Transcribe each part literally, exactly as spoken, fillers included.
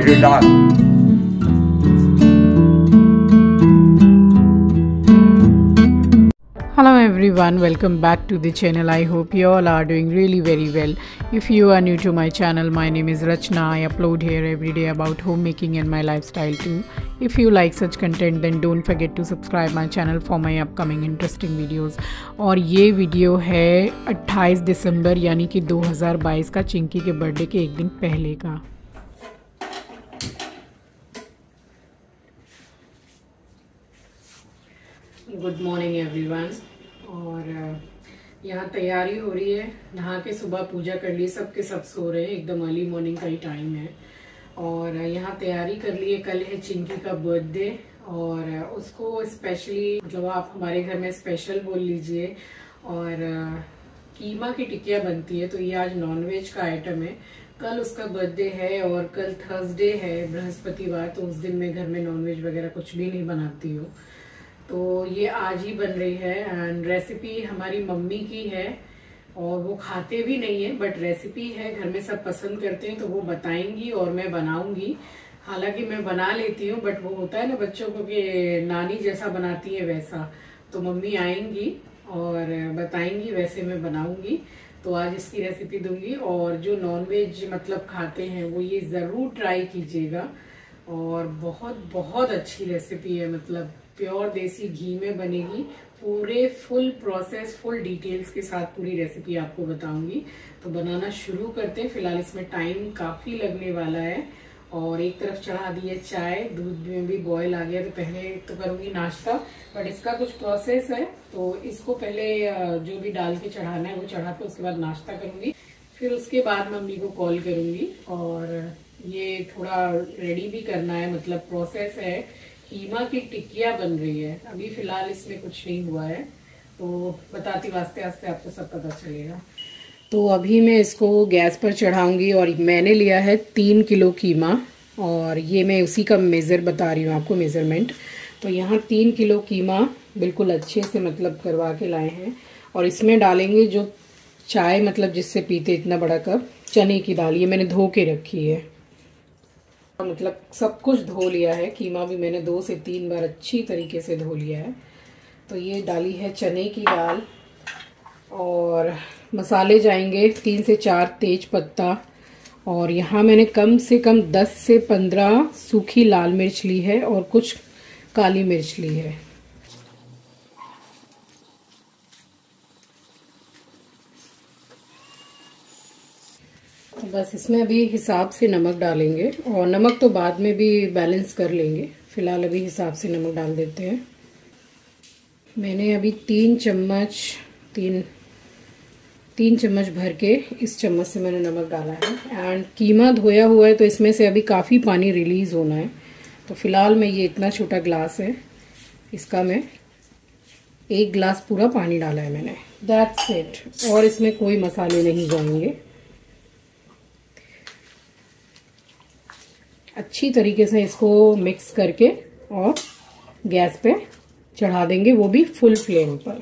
छोटी दाल। Hello everyone, welcome back to the channel. I hope you all are doing really very well. If you are new to my channel, my name is Rachna. I upload here every day about homemaking and my lifestyle too. If you like such content, then don't forget to subscribe my channel for my upcoming interesting videos. और ये video है अट्ठाईस दिसंबर यानी कि दो हज़ार बाईस का, चिंकी के बर्थडे के एक दिन पहले का। Good morning everyone. और यहाँ तैयारी हो रही है, नहा के सुबह पूजा कर ली, सबके सब सो रहे हैं, एकदम अर्ली मॉर्निंग का ही टाइम है। और यहाँ तैयारी कर ली है, कल है चिंकी का बर्थडे और उसको स्पेशली, मतलब आप हमारे घर में स्पेशल बोल लीजिए। और कीमा की टिकिया बनती है, तो ये आज नॉनवेज का आइटम है। कल उसका बर्थडे है और कल थर्सडे है, बृहस्पतिवार, तो उस दिन मैं घर में नॉनवेज वगैरह कुछ भी नहीं बनाती हूँ, तो ये आज ही बन रही है। एंड रेसिपी हमारी मम्मी की है और वो खाते भी नहीं है, बट रेसिपी है, घर में सब पसंद करते हैं, तो वो बताएंगी और मैं बनाऊंगी। हालांकि मैं बना लेती हूँ, बट वो होता है ना बच्चों को कि नानी जैसा बनाती है वैसा, तो मम्मी आएंगी और बताएंगी, वैसे मैं बनाऊंगी। तो आज इसकी रेसिपी दूंगी। और जो नॉनवेज मतलब खाते हैं वो ये जरूर ट्राई कीजिएगा, और बहुत बहुत अच्छी रेसिपी है, मतलब प्योर देसी घी में बनेगी। पूरे फुल प्रोसेस, फुल डिटेल्स के साथ पूरी रेसिपी आपको बताऊंगी। तो बनाना शुरू करते हैं। फिलहाल इसमें टाइम काफी लगने वाला है। और एक तरफ चढ़ा दी है चाय, दूध में भी बॉयल आ गया, तो पहले तो करूंगी नाश्ता, बट इसका कुछ प्रोसेस है, तो इसको पहले जो भी डाल के चढ़ाना है वो चढ़ा के उसके बाद नाश्ता करूंगी, फिर उसके बाद मम्मी को कॉल करूंगी। और ये थोड़ा रेडी भी करना है, मतलब प्रोसेस है। कीमा की टिकिया बन रही है, अभी फिलहाल इसमें कुछ नहीं हुआ है, तो बताती वास्ते आस्ते आपको सब पता चलेगा। तो अभी मैं इसको गैस पर चढ़ाऊंगी। और मैंने लिया है तीन किलो कीमा, और ये मैं उसी का मेज़र बता रही हूँ आपको, मेज़रमेंट। तो यहाँ तीन किलो कीमा बिल्कुल अच्छे से मतलब करवा के लाए हैं। और इसमें डालेंगे जो चाय मतलब जिससे पीते, इतना बड़ा कप चने की दाल, ये मैंने धो के रखी है, मतलब सब कुछ धो लिया है। कीमा भी मैंने दो से तीन बार अच्छी तरीके से धो लिया है। तो ये डाली है चने की दाल। और मसाले जाएंगे तीन से चार तेज पत्ता, और यहाँ मैंने कम से कम दस से पंद्रह सूखी लाल मिर्च ली है और कुछ काली मिर्च ली है। बस इसमें अभी हिसाब से नमक डालेंगे, और नमक तो बाद में भी बैलेंस कर लेंगे, फिलहाल अभी हिसाब से नमक डाल देते हैं। मैंने अभी तीन चम्मच तीन तीन चम्मच भर के इस चम्मच से मैंने नमक डाला है। एंड कीमा धोया हुआ है, तो इसमें से अभी काफ़ी पानी रिलीज होना है। तो फिलहाल मैं, ये इतना छोटा ग्लास है, इसका मैं एक ग्लास पूरा पानी डाला है मैंने, दैट्स इट। और इसमें कोई मसाले नहीं जाएंगे। अच्छी तरीके से इसको मिक्स करके और गैस पे चढ़ा देंगे, वो भी फुल फ्लेम पर।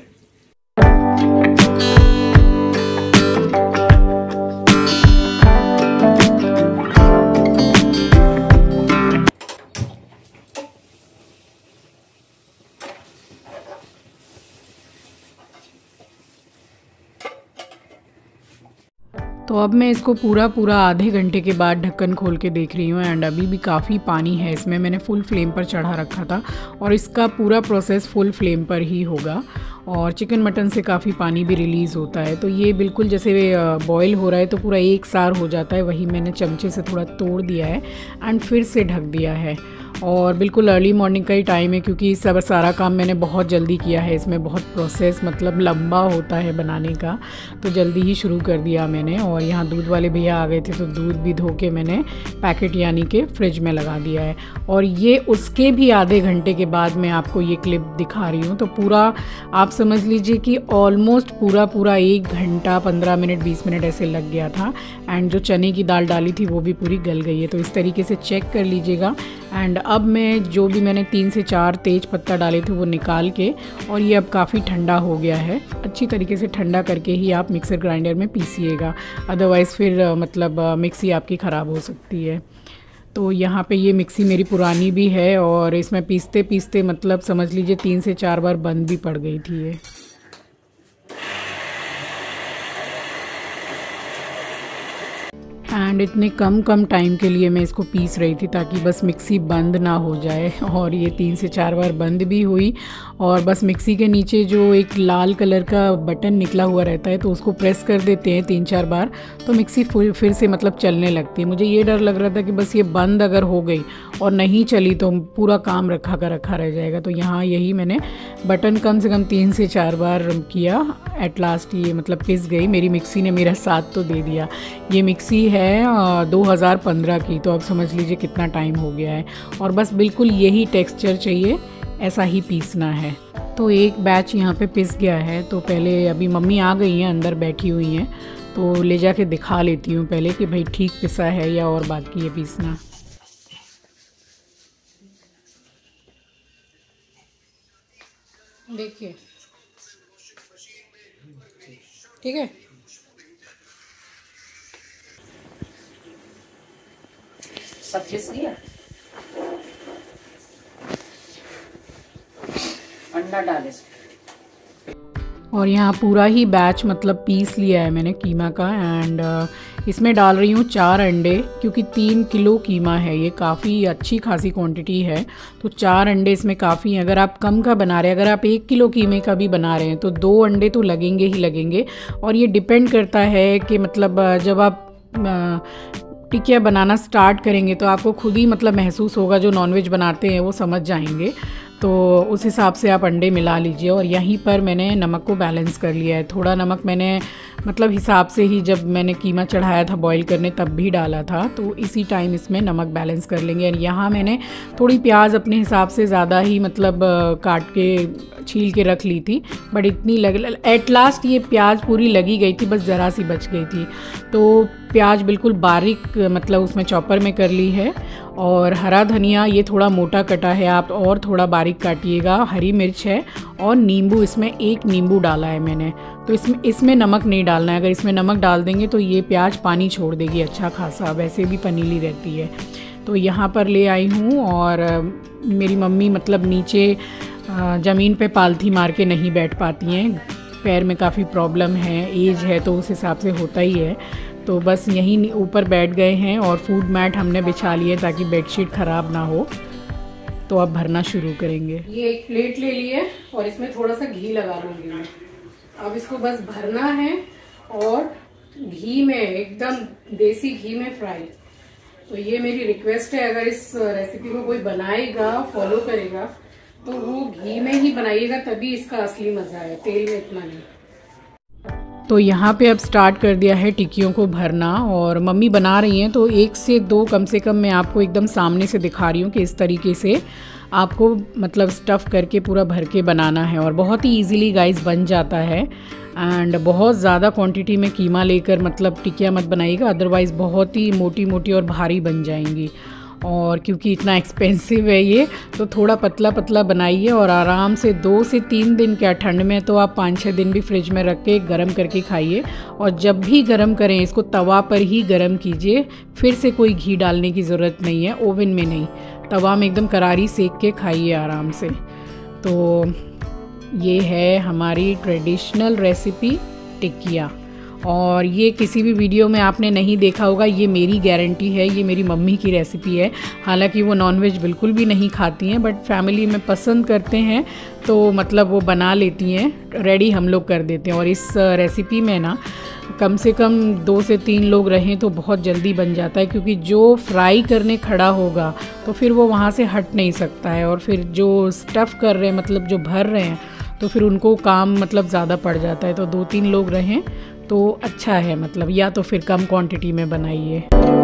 तो अब मैं इसको पूरा पूरा आधे घंटे के बाद ढक्कन खोल के देख रही हूँ। एंड अभी भी काफ़ी पानी है इसमें, मैंने फुल फ्लेम पर चढ़ा रखा था, और इसका पूरा प्रोसेस फुल फ्लेम पर ही होगा। और चिकन मटन से काफ़ी पानी भी रिलीज़ होता है, तो ये बिल्कुल जैसे बॉईल हो रहा है तो पूरा एक सार हो जाता है। वही मैंने चमचे से थोड़ा तोड़ दिया है एंड फिर से ढक दिया है। और बिल्कुल अर्ली मॉर्निंग का ही टाइम है, क्योंकि सब सारा काम मैंने बहुत जल्दी किया है। इसमें बहुत प्रोसेस मतलब लंबा होता है बनाने का, तो जल्दी ही शुरू कर दिया मैंने। और यहाँ दूध वाले भैया आ गए थे, तो दूध भी धो के मैंने पैकेट यानी कि फ्रिज में लगा दिया है। और ये उसके भी आधे घंटे के बाद मैं आपको ये क्लिप दिखा रही हूँ। तो पूरा आप समझ लीजिए कि ऑलमोस्ट पूरा पूरा एक घंटा पंद्रह मिनट बीस मिनट ऐसे लग गया था। एंड जो चने की दाल डाली थी वो भी पूरी गल गई है, तो इस तरीके से चेक कर लीजिएगा। एंड अब मैं जो भी मैंने तीन से चार तेज पत्ता डाले थे वो निकाल के, और ये अब काफ़ी ठंडा हो गया है। अच्छी तरीके से ठंडा करके ही आप मिक्सर ग्राइंडर में पीसिएगा, अदरवाइज़ फिर मतलब मिक्सी आपकी ख़राब हो सकती है। तो यहाँ पे ये मिक्सी मेरी पुरानी भी है और इसमें पीसते पीसते मतलब समझ लीजिए तीन से चार बार बंद भी पड़ गई थी ये। एंड इतने कम कम टाइम के लिए मैं इसको पीस रही थी ताकि बस मिक्सी बंद ना हो जाए, और ये तीन से चार बार बंद भी हुई। और बस मिक्सी के नीचे जो एक लाल कलर का बटन निकला हुआ रहता है तो उसको प्रेस कर देते हैं तीन चार बार तो मिक्सी फिर से मतलब चलने लगती है। मुझे ये डर लग रहा था कि बस ये बंद अगर हो गई और नहीं चली तो पूरा काम रखा का रखा रह जाएगा। तो यहाँ यही मैंने बटन कम से कम तीन से चार बार किया, एट लास्ट ये मतलब पिस गई। मेरी मिक्सी ने मेरा साथ तो दे दिया। ये मिक्सी है दो हज़ार पंद्रह की, तो अब समझ लीजिए कितना टाइम हो गया है। और बस बिल्कुल यही टेक्सचर चाहिए, ऐसा ही पीसना है। तो एक बैच यहाँ पे पिस गया है। तो पहले अभी मम्मी आ गई हैं, अंदर बैठी हुई हैं, तो ले जाके दिखा लेती हूँ पहले कि भाई ठीक पिसा है या और बाकी है पीसना। देखिए ठीक है। सब पिस गया। अंडा डाले और यहाँ पूरा ही बैच मतलब पीस लिया है मैंने कीमा का। एंड इसमें डाल रही हूँ चार अंडे, क्योंकि तीन किलो कीमा है, ये काफ़ी अच्छी खासी क्वांटिटी है। तो चार अंडे इसमें काफ़ी हैं। अगर आप कम का बना रहे हैं, अगर आप एक किलो कीमे का भी बना रहे हैं तो दो अंडे तो लगेंगे ही लगेंगे। और ये डिपेंड करता है कि मतलब जब आप टिकिया बनाना स्टार्ट करेंगे तो आपको खुद ही मतलब महसूस होगा, जो नॉनवेज बनाते हैं वो समझ जाएंगे। तो उस हिसाब से आप अंडे मिला लीजिए। और यहीं पर मैंने नमक को बैलेंस कर लिया है। थोड़ा नमक मैंने मतलब हिसाब से ही जब मैंने कीमा चढ़ाया था बॉईल करने तब भी डाला था, तो इसी टाइम इसमें नमक बैलेंस कर लेंगे। और यहाँ मैंने थोड़ी प्याज अपने हिसाब से ज़्यादा ही मतलब काट के छील के रख ली थी, बट इतनी लग एट लास्ट ये प्याज पूरी लगी गई थी, बस ज़रा सी बच गई थी। तो प्याज बिल्कुल बारीक मतलब उसमें चॉपर में कर ली है। और हरा धनिया ये थोड़ा मोटा कटा है, आप और थोड़ा बारीक काटिएगा। हरी मिर्च है और नींबू, इसमें एक नींबू डाला है मैंने। तो इसमें इसमें नमक नहीं डालना है, अगर इसमें नमक डाल देंगे तो ये प्याज पानी छोड़ देगी अच्छा खासा, वैसे भी पनीली रहती है। तो यहाँ पर ले आई हूँ। और मेरी मम्मी मतलब नीचे ज़मीन पे पालथी मार के नहीं बैठ पाती हैं, पैर में काफ़ी प्रॉब्लम है, एज है, तो उस हिसाब से होता ही है। तो बस यहीं ऊपर बैठ गए हैं और फूड मैट हमने बिछा लिए ताकि बेडशीट ख़राब ना हो। तो अब भरना शुरू करेंगे। ये एक प्लेट ले लिए और इसमें थोड़ा सा घी लगा लूँगी मैं। अब इसको बस भरना है और घी में, एकदम देसी घी में फ्राई। तो ये मेरी रिक्वेस्ट है, अगर इस रेसिपी को कोई बनाएगा, फॉलो करेगा, तो वो घी में ही बनाइएगा, तभी इसका असली मजा है, तेल में इतना नहीं। तो यहाँ पे अब स्टार्ट कर दिया है टिक्कियों को भरना। और मम्मी बना रही हैं तो एक से दो कम से कम मैं आपको एकदम सामने से दिखा रही हूँ कि इस तरीके से आपको मतलब स्टफ़ करके पूरा भर के बनाना है। और बहुत ही इजीली गाइस बन जाता है। एंड बहुत ज़्यादा क्वांटिटी में कीमा लेकर मतलब टिक्कियाँ मत बनाइएगा, अदरवाइज़ बहुत ही मोटी मोटी और भारी बन जाएंगी। और क्योंकि इतना एक्सपेंसिव है ये, तो थोड़ा पतला पतला बनाइए और आराम से दो से तीन दिन, क्या ठंड में तो आप पाँच छः दिन भी फ्रिज में रख के गरम करके खाइए। और जब भी गरम करें इसको तवा पर ही गरम कीजिए, फिर से कोई घी डालने की ज़रूरत नहीं है, ओवन में नहीं, तवा में एकदम करारी सेक के खाइए आराम से। तो ये है हमारी ट्रेडिशनल रेसिपी टिक्किया। और ये किसी भी वीडियो में आपने नहीं देखा होगा, ये मेरी गारंटी है, ये मेरी मम्मी की रेसिपी है। हालांकि वो नॉनवेज बिल्कुल भी नहीं खाती हैं, बट फैमिली में पसंद करते हैं तो मतलब वो बना लेती हैं, रेडी हम लोग कर देते हैं। और इस रेसिपी में ना कम से कम दो से तीन लोग रहें तो बहुत जल्दी बन जाता है, क्योंकि जो फ्राई करने खड़ा होगा तो फिर वो वहाँ से हट नहीं सकता है। और फिर जो स्टफ़ कर रहे हैं मतलब जो भर रहे हैं, तो फिर उनको काम मतलब ज़्यादा पड़ जाता है। तो दो तीन लोग रहें तो अच्छा है, मतलब या तो फिर कम क्वांटिटी में बनाइए।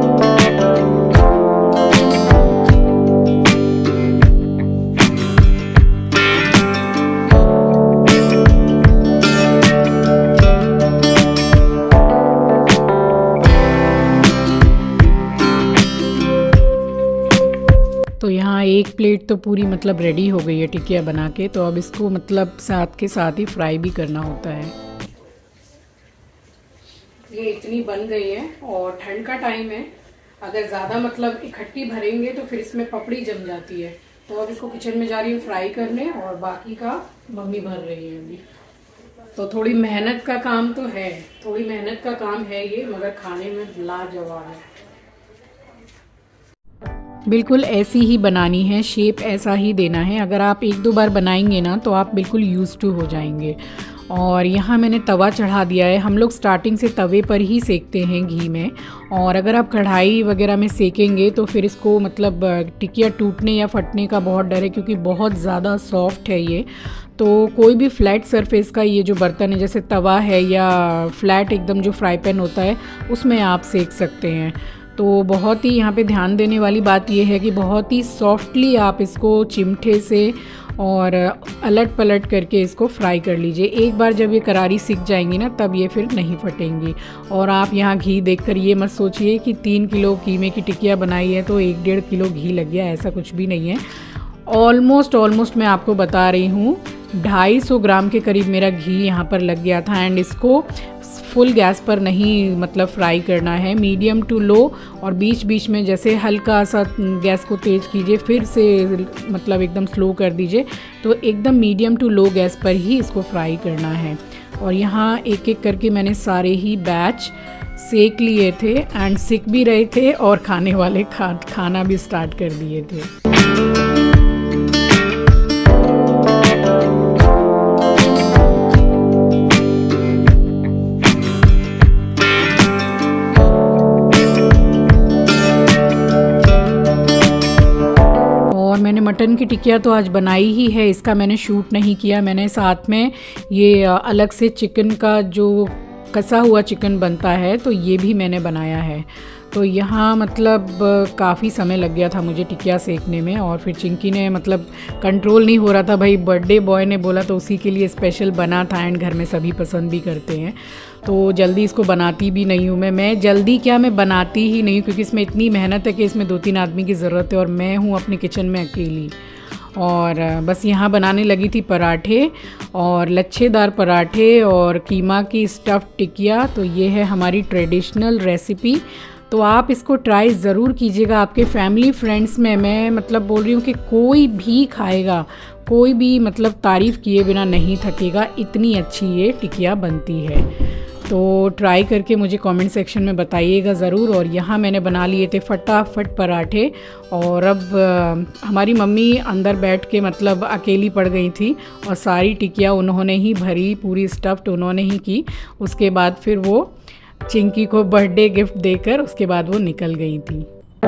तो यहाँ एक प्लेट तो पूरी मतलब रेडी हो गई है टिकिया बना के। तो अब इसको मतलब साथ के साथ ही फ्राई भी करना होता है। ये इतनी बन गई है और ठंड का टाइम है, अगर ज़्यादा मतलब इकट्ठी भरेंगे तो फिर इसमें पपड़ी जम जाती है। तो अब इसको किचन में जा रही हूँ फ्राई करने, और बाकी का मम्मी भर रही है अभी। तो थोड़ी मेहनत का काम तो है, थोड़ी मेहनत का काम है ये, मगर खाने में लाजवाब है। बिल्कुल ऐसी ही बनानी है, शेप ऐसा ही देना है। अगर आप एक दो बार बनाएंगे ना तो आप बिल्कुल यूज टू हो जाएंगे। और यहाँ मैंने तवा चढ़ा दिया है। हम लोग स्टार्टिंग से तवे पर ही सेकते हैं घी में, और अगर आप कढ़ाई वगैरह में सेकेंगे तो फिर इसको मतलब टिकिया टूटने या फटने का बहुत डर है, क्योंकि बहुत ज़्यादा सॉफ्ट है ये। तो कोई भी फ्लैट सरफेस का ये जो बर्तन है, जैसे तवा है या फ्लैट एकदम जो फ्राई पैन होता है, उसमें आप सेक सकते हैं। तो बहुत ही यहाँ पे ध्यान देने वाली बात यह है कि बहुत ही सॉफ्टली आप इसको चिमटे से और अलट पलट करके इसको फ्राई कर लीजिए। एक बार जब ये करारी सीख जाएंगी ना, तब ये फिर नहीं फटेंगी। और आप यहाँ घी देखकर ये मत सोचिए कि तीन किलो कीमे की टिकिया बनाई है तो एक डेढ़ किलो घी लग गया, ऐसा कुछ भी नहीं है। ऑलमोस्ट ऑलमोस्ट मैं आपको बता रही हूँ ढाई सौ ग्राम के करीब मेरा घी यहाँ पर लग गया था। एंड इसको फुल गैस पर नहीं मतलब फ्राई करना है, मीडियम टू लो, और बीच बीच में जैसे हल्का सा गैस को तेज़ कीजिए, फिर से मतलब एकदम स्लो कर दीजिए। तो एकदम मीडियम टू लो गैस पर ही इसको फ्राई करना है। और यहाँ एक एक करके मैंने सारे ही बैच सेक लिए थे, एंड सिक भी रहे थे और खाने वाले खा खाना भी स्टार्ट कर दिए थे। मटन की टिकिया तो आज बनाई ही है, इसका मैंने शूट नहीं किया। मैंने साथ में ये अलग से चिकन का जो कसा हुआ चिकन बनता है, तो ये भी मैंने बनाया है। तो यहाँ मतलब काफ़ी समय लग गया था मुझे टिकिया सेकने में। और फिर चिंकी ने मतलब कंट्रोल नहीं हो रहा था, भाई बर्थडे बॉय ने बोला तो उसी के लिए स्पेशल बना था, एंड घर में सभी पसंद भी करते हैं। तो जल्दी इसको बनाती भी नहीं हूँ मैं मैं जल्दी क्या, मैं बनाती ही नहीं हूँ, क्योंकि इसमें इतनी मेहनत है कि इसमें दो तीन आदमी की ज़रूरत है, और मैं हूँ अपने किचन में अकेली। और बस यहाँ बनाने लगी थी पराठे, और लच्छेदार पराठे और कीमा की स्टफ़ टिकिया। तो ये है हमारी ट्रेडिशनल रेसिपी। तो आप इसको ट्राई ज़रूर कीजिएगा। आपके फैमिली फ्रेंड्स में मैं मतलब बोल रही हूँ कि कोई भी खाएगा, कोई भी मतलब तारीफ़ किए बिना नहीं थकेगा, इतनी अच्छी ये टिकिया बनती है। तो ट्राई करके मुझे कमेंट सेक्शन में बताइएगा ज़रूर। और यहाँ मैंने बना लिए थे फटाफट पराठे, और अब आ, हमारी मम्मी अंदर बैठ के मतलब अकेली पड़ गई थी, और सारी टिकिया उन्होंने ही भरी, पूरी स्टफ्ड उन्होंने ही की। उसके बाद फिर वो चिंकी को बर्थडे गिफ्ट देकर उसके बाद वो निकल गई थी।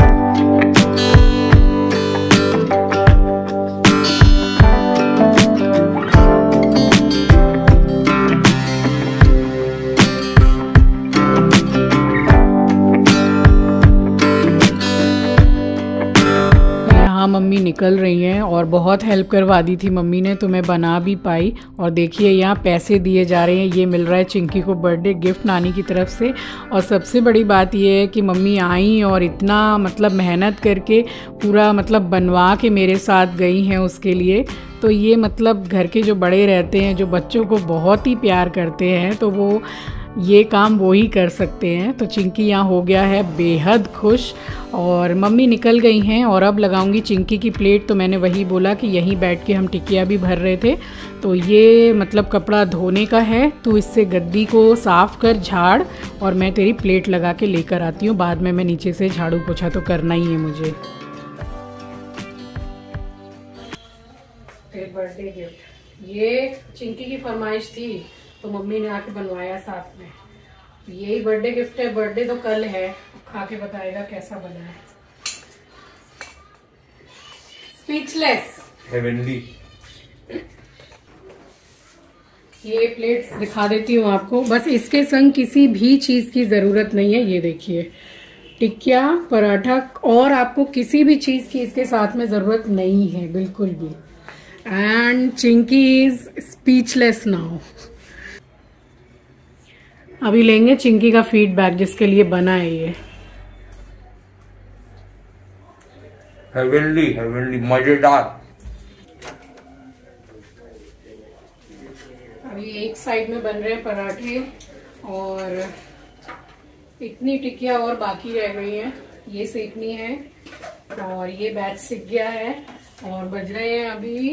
मम्मी निकल रही हैं, और बहुत हेल्प करवा दी थी मम्मी ने, तो मैं बना भी पाई। और देखिए यहाँ पैसे दिए जा रहे हैं, ये मिल रहा है चिंकी को बर्थडे गिफ्ट नानी की तरफ से। और सबसे बड़ी बात ये है कि मम्मी आई और इतना मतलब मेहनत करके पूरा मतलब बनवा के मेरे साथ गई हैं उसके लिए। तो ये मतलब घर के जो बड़े रहते हैं, जो बच्चों को बहुत ही प्यार करते हैं, तो वो ये काम वो ही कर सकते हैं। तो चिंकी यहाँ हो गया है बेहद खुश, और मम्मी निकल गई हैं। और अब लगाऊंगी चिंकी की प्लेट। तो मैंने वही बोला कि यहीं बैठ के हम टिकिया भी भर रहे थे। तो ये मतलब कपड़ा धोने का है, तो इससे गद्दी को साफ़ कर झाड़, और मैं तेरी प्लेट लगा के लेकर आती हूँ। बाद में मैं नीचे से झाड़ू पोछा तो करना ही है मुझे। बर्थडे गिफ्ट ये चिंकी की फरमाइश थी, तो मम्मी ने आके बनवाया साथ में। यही बर्थडे गिफ्ट है। बर्थडे तो कल है, खा के बताएगा कैसा बना है। Speechless, heavenly. ये प्लेट्स दिखा देती हूँ आपको। बस इसके संग किसी भी चीज की जरूरत नहीं है। ये देखिए टिकिया, पराठा, और आपको किसी भी चीज की इसके साथ में जरूरत नहीं है बिल्कुल भी। And Chinky is speechless now. अभी लेंगे चिंकी का फीडबैक जिसके लिए बना है ये। हेवनली, हेवनली, मजेदार। अभी एक साइड में बन रहे हैं पराठे, और इतनी टिकिया और बाकी रह गई है। ये सेकनी है और ये बैच सीख गया है और बज रहे हैं अभी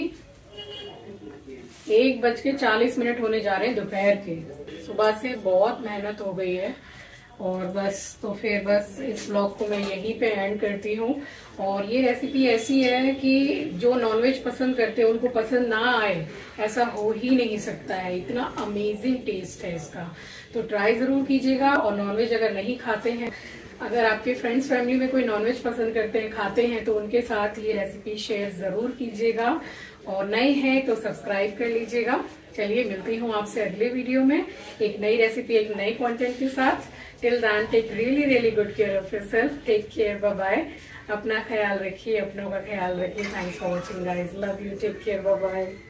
एक बज के चालीस मिनट होने जा रहे हैं दोपहर के। सुबह से बहुत मेहनत हो गई है और बस तो फिर बस इस ब्लॉग को मैं यहीं पे एंड करती हूँ। और ये रेसिपी ऐसी है कि जो नॉनवेज पसंद करते हैं उनको पसंद ना आए ऐसा हो ही नहीं सकता है, इतना अमेजिंग टेस्ट है इसका। तो ट्राई जरूर कीजिएगा। और नॉनवेज अगर नहीं खाते हैं, अगर आपके फ्रेंड्स फैमिली में कोई नॉनवेज पसंद करते हैं, खाते हैं, तो उनके साथ ये रेसिपी शेयर जरूर कीजिएगा। और नए हैं तो सब्सक्राइब कर लीजिएगा। चलिए मिलती हूँ आपसे अगले वीडियो में एक नई रेसिपी, एक नई कंटेंट के साथ। Till then take really really good care of yourself. Take care, bye bye. अपना ख्याल रखिए, अपनों का ख्याल रखिए। Thanks for watching guys, love you, take care, bye bye.